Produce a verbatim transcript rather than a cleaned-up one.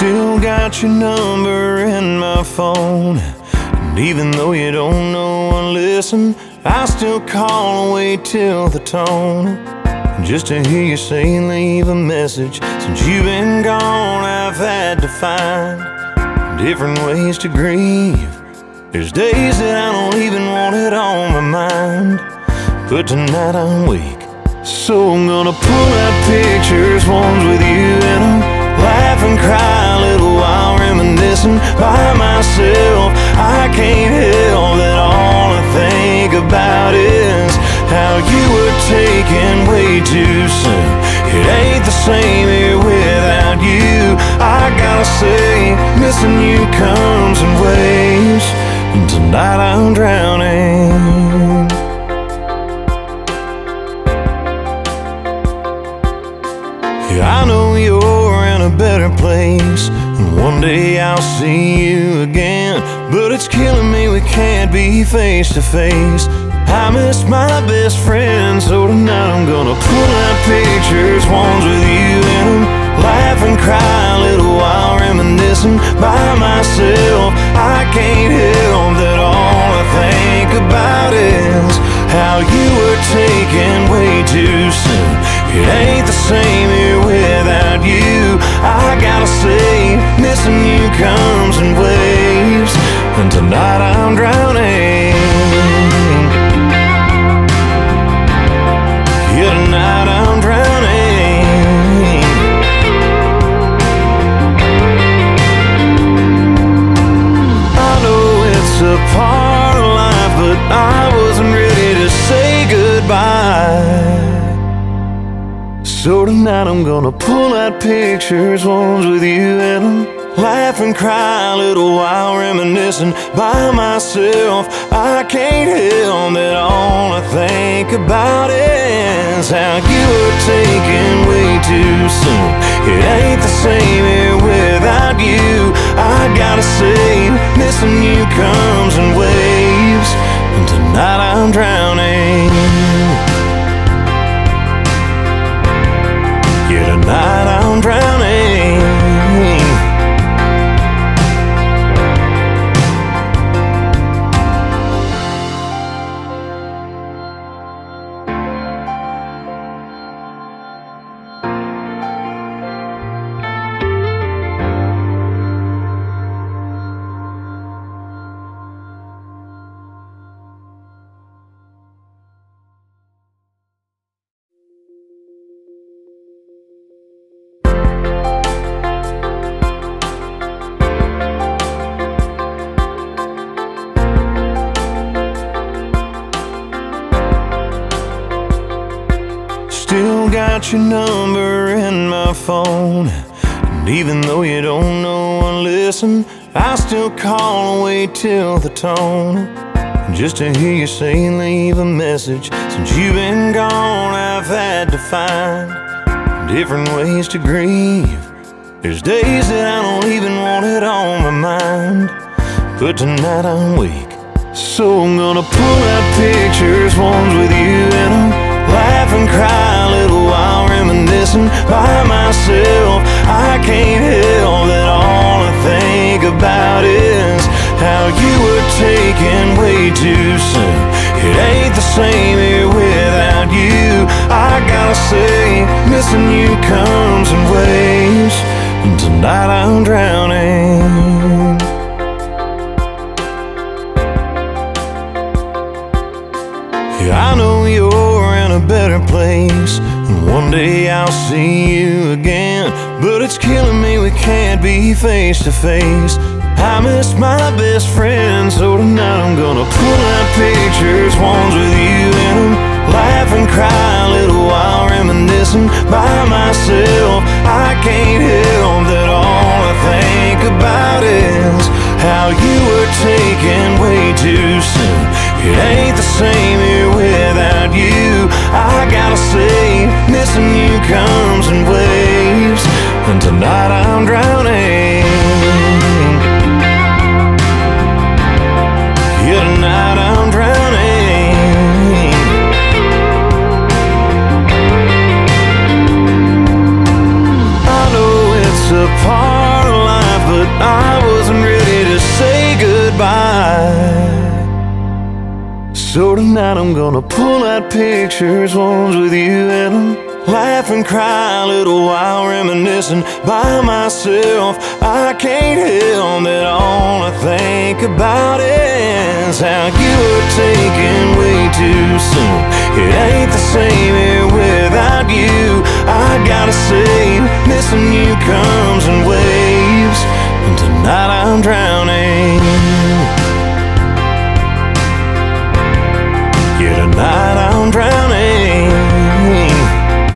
Still got your number in my phone, and even though you don't know or listen, I still call and wait till the tone, just to hear you say leave a message. Since you've been gone, I've had to find different ways to grieve. There's days that I don't even want it on my mind, but tonight I'm weak, so I'm gonna pull out pictures, ones with you in them, laugh and cry a little while reminiscing by myself. I can't help that all I think about is how you were taken way too soon. It ain't the same here without you. I gotta say, missing you comes in waves, and tonight I'm drowning. Yeah, I know you're in a better place, and one day I'll see you again, but it's killing me we can't be face to face. I miss my best friend, so tonight I'm gonna pull out pictures, ones with you in them, laugh and cry a little while reminiscing by myself. I can't help that all I think about is how you were taken way too soon. It ain't the same here without you. I gotta say, missing you comes in waves, and tonight I'm drowning. Yeah, tonight I'm drowning. I know it's a part of life, but I wasn't ready to say goodbye. So tonight I'm gonna pull out pictures, ones with you in them, laugh and cry a little while reminiscing by myself. I can't help that all I think about is how you were taken way too soon. It ain't the same here without you. I gotta say, missing you comes in waves, and tonight I'm drowning. Yeah, tonight I'm drowning. Still got your number in my phone, and even though you don't know or listen, I still call and wait till the tone, just to hear you say leave a message. Since you've been gone, I've had to find different ways to grieve. There's days that I don't even want it on my mind, but tonight I'm weak, so I'm gonna pull out pictures, ones with you in them, laugh and cry a little while reminiscing by myself. I can't help that all I think about is how you were taken way too soon. It ain't the same here without you. I gotta say, missing you comes in waves, and tonight I'm drowning. Yeah, I know you're in a better place, and one day I'll see you again, but it's killing me we can't be face to face. I miss my best friend, so tonight I'm gonna pull out pictures, ones with you in them, laugh and cry a little while reminiscing by myself. I can't help that all I think about is how you were taken way too soon. It ain't the same here without you. I gotta say, missing you comes in waves, and tonight I'm drowning. Yeah, tonight I'm drowning. I know it's a part Tonight I'm gonna pull out pictures, ones with you in them. Laugh and cry a little while reminiscing by myself. I can't help that all I think about is how you were taken way too soon. It ain't the same here without you.